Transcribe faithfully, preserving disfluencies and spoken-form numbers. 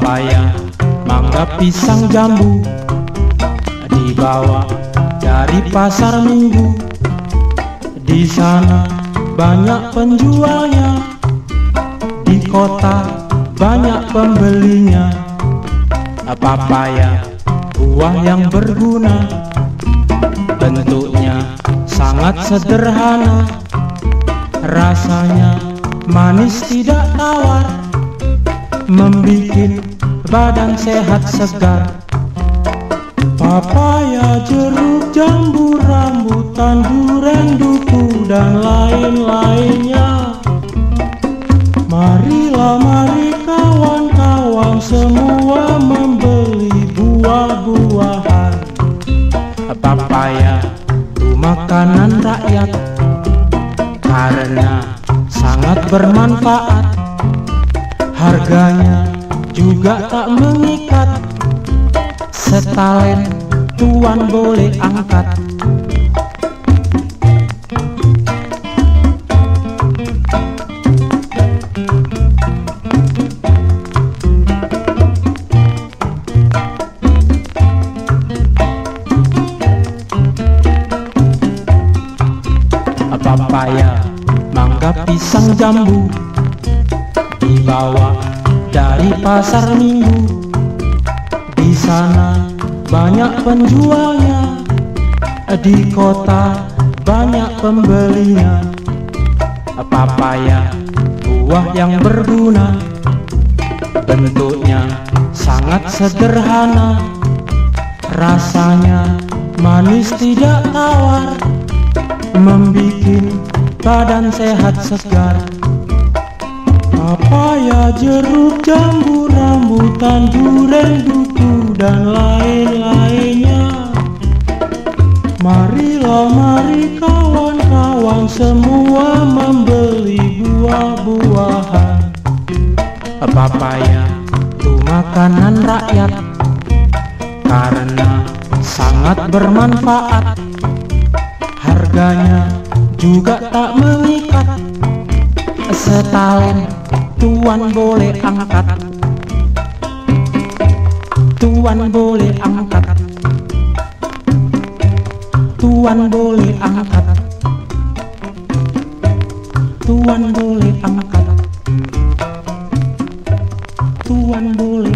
papaya, mangga, pisang, jambu dibawa dari pasar Minggu. Di sana banyak penjualnya, di kota banyak pembelinya. Papaya, buah yang berguna, bentuknya sangat sederhana, rasanya manis tidak tawar, membikin badan sehat segar. Papaya, jeruk, jambu, rambutan, duren, duku, dan lain-lainnya. Marilah, mari kawan-kawan semua membeli buah-buahan. Papaya itu makanan rakyat karena sangat bermanfaat. Harganya juga tak mengikat, setalen tuan boleh angkat. Papaya, mangga, pisang, jambu dibawa dari pasar Minggu. Di sana banyak penjualnya, di kota banyak pembelinya. Papaya, buah yang berguna, bentuknya sangat sederhana, rasanya manis tidak tawar, membikin badan sehat segar. Papaya, jeruk, jambu, rambutan, duren, duku, dan lain-lainnya. Marilah, mari kawan-kawan semua membeli buah-buahan. Papaya itu makanan rakyat karena sangat bermanfaat. Harganya juga tak mengikat, setalen tuan boleh angkat. Tuan boleh angkat, tuan boleh angkat, tuan boleh angkat, tuan boleh